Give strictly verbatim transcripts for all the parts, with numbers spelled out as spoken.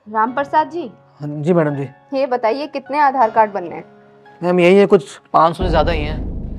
राम प्रसाद जी। जी madam जी। ये बताइए कितने आधार कार्ड बनने हैं? मैम यही है, कुछ पाँच सौ से ज़्यादा ही हैं।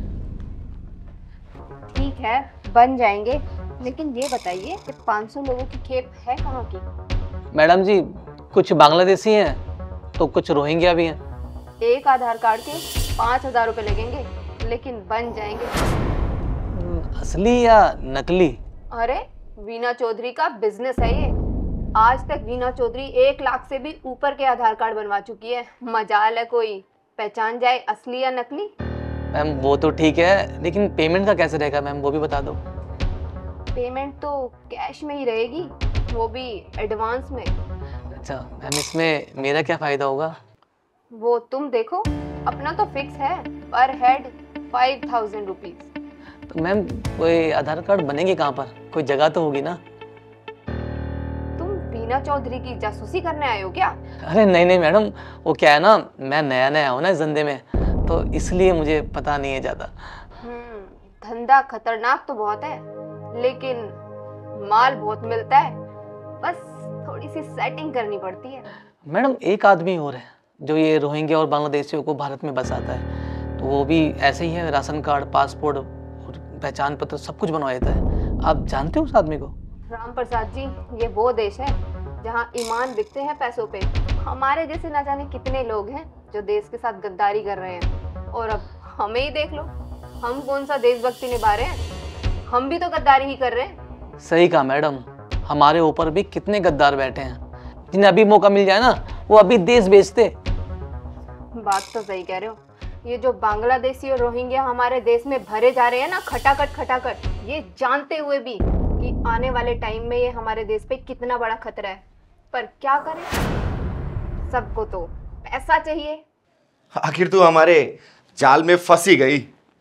ठीक है, बन जाएंगे, लेकिन ये बताइए कि पाँच सौ लोगों की खेप है कहाँ की? मैडम जी कुछ बांग्लादेशी हैं तो कुछ रोहिंग्या भी हैं। एक आधार कार्ड के पाँच हजार रुपये लगेंगे, लेकिन बन जाएंगे। असली या नकली? अरे वीना चौधरी का बिजनेस है ये। आज तक वीना चौधरी एक लाख से भी ऊपर के आधार कार्ड बनवा चुकी है। मजाल है कोई पहचान जाए असली या नकली? मैम वो तो ठीक है, लेकिन पेमेंट का कैसे रहेगा मैम, वो भी बता दो। पेमेंट तो कैश में ही रहेगी, वो भी एडवांस में। अच्छा मैम, इसमें मेरा क्या फ़ायदा होगा? वो तुम देखो, अपना तो फिक्स है, पर हेड फाइव थाउजेंड रुपीज। तो मैम कोई आधार कार्ड बनेंगे कहाँ पर? कोई जगह तो होगी ना? तुम वीना चौधरी की जासूसी करने आए हो क्या? अरे नहीं नहीं मैडम, वो क्या है ना, मैं नया नया हूँ ना इस धंधे में, तो इसलिए मुझे पता नहीं है ज़्यादा। हम्म, धंधा खतरनाक तो बहुत है, लेकिन माल बहुत मिलता है। बस थोड़ी सी सेटिंग करनी पड़ती है। मैडम एक आदमी और है जो ये रोहिंग्या और बांग्लादेशियों को भारत में बसाता है, तो वो भी ऐसे ही है, राशन कार्ड, पासपोर्ट और पहचान पत्र सब कुछ बनवा देता है। आप जानते हो उस आदमी को? राम प्रसाद जी, ये वो देश है जहाँ ईमान बिकते हैं पैसों पे। हमारे जैसे ना जाने कितने लोग हैं जो देश के साथ गद्दारी कर रहे हैं, और अब हमें ही देख लो, हम कौन सा देशभक्ति निभा रहे हैं? हम भी तो गद्दारी ही कर रहे हैं। सही कहा मैडम, हमारे ऊपर भी कितने गद्दार बैठे हैं, जिन्हें अभी मौका मिल जाए ना वो अभी देश बेचते। बात तो सही कह रहे हो। ये जो बांग्लादेशी और रोहिंग्या हमारे देश में भरे जा रहे हैं ना, खटाखट खटाखट, ये जानते हुए भी कि आने वाले टाइम में ये हमारे देश पे कितना बड़ा खतरा है, पर क्या करें, सबको तो पैसा चाहिए। आखिर तू हमारे जाल में फंसी गई।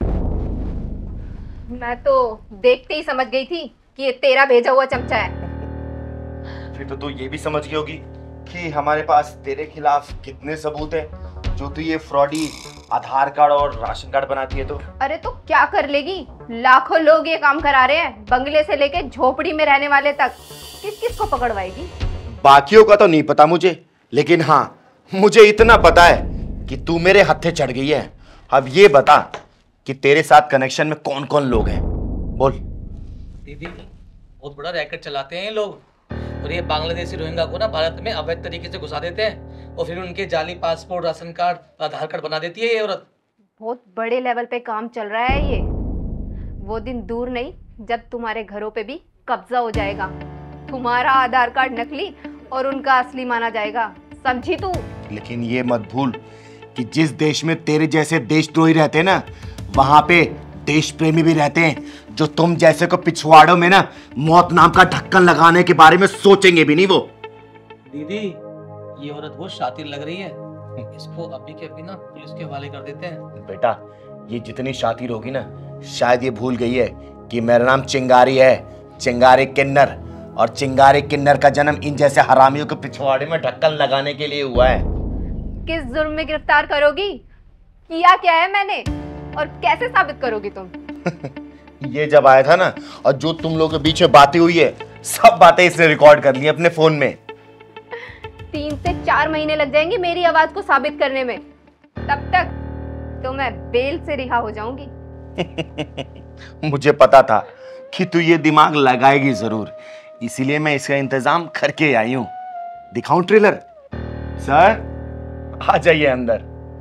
मैं तो देखते ही समझ गई थी कि ये तेरा भेजा हुआ चमचा है। फिर तो तू ये भी समझ गई होगी कि हमारे पास तेरे खिलाफ कितने सबूत हैं, जो तू ये फ्रॉडी आधार कार्ड और राशन कार्ड बनाती है। तो अरे तो क्या कर लेगी? लाखों लोग ये काम करा रहे हैं, बंगले से लेके झोपड़ी में रहने वाले तक। किस किस को पकड़वाएगी? बाकियों का तो नहीं पता मुझे, लेकिन हाँ मुझे इतना पता है कि तू मेरे हत्थे चढ़ गई है। अब ये बता कि तेरे साथ कनेक्शन में कौन कौन लोग हैं, बोल। दीदी बहुत बड़ा रैकेट चलाते हैं ये लोग, और ये बांग्लादेशी रोहिंग्या को ना भारत में अवैध तरीके से घुसा देते हैं, और फिर उनके जाली passport, ration card, Aadhaar card बना देती है ये औरत। बहुत बड़े लेवल पे काम चल रहा है ये। वो दिन दूर नहीं जब तुम्हारे घरों पे भी कब्जा हो जाएगा। तुम्हारा आधार कार्ड नकली और उनका असली माना जाएगा, समझी तू? लेकिन ये मत भूल कि जिस देश में तेरे जैसे देशद्रोही रहते हैं ना, वहां पे देश प्रेमी भी रहते हैं, जो तुम जैसे को पिछवाड़ों में ना मौत नाम का ढक्कन लगाने के बारे में सोचेंगे भी नहीं। वो दीदी ये औरत बहुत शातिर लग रही है, इसको अभी के अभी ना पुलिस के हवाले कर देते हैं। बेटा ये जितनी शातिर होगी ना, शायद ये भूल गई है कि मेरा नाम चिंगारी है, चिंगारी किन्नर, और चिंगारी किन्नर का जन्म इन जैसे हरामियों के पिछवाड़े में ढक्कन लगाने के लिए हुआ है। किस जुर्म में गिरफ्तार करोगी? किया क्या है मैंने, और कैसे साबित करोगी तुम? ये जब आया था ना, और जो तुम लोगों के बीच में बातें हुई है, सब बातें इसने रिकॉर्ड कर ली अपने फोन में। तीन से चार महीने लग जाएंगे मेरी आवाज को साबित करने में, तब तक तो मैं बेल से रिहा हो जाऊंगी। मुझे पता था कि तू ये दिमाग लगाएगी जरूर, इसीलिए मैं इसका इंतजाम करके आई हूं। दिखाऊं ट्रेलर? सर आ जाइए अंदर।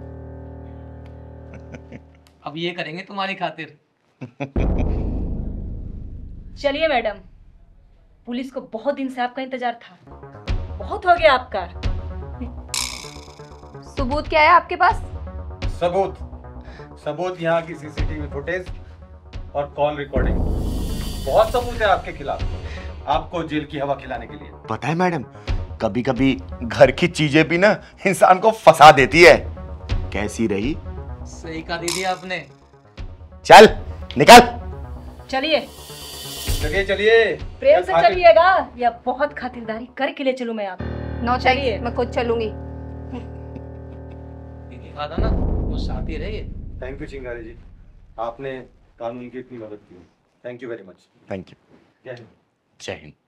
अब ये करेंगे तुम्हारी खातिर। चलिए मैडम, पुलिस को बहुत दिन से आपका इंतजार था, बहुत हो गया आपका। सबूत क्या है आपके पास? सबूत सबूत यहाँ की सीसीटीवी फुटेज और कॉल रिकॉर्डिंग, बहुत सबूत है आपके खिलाफ, आपको जेल की हवा खिलाने के लिए। पता है मैडम, कभी कभी घर की चीजें भी ना इंसान को फंसा देती है। कैसी रही? सही कहा दीदी आपने। चल निकल। चलिए चलिए चलिए, प्रेम से चलिएगा या बहुत खातिरदारी करके ले चलूं मैं आप? नो चलिए, मैं खुद चलूंगी। दीदी कहा था ना वो शातिर है ये। थैंक यू चिंगारी जी, आपने कानून की इतनी मदद की। Thank you very much. Thank you. जय हिंद। जय हिंद।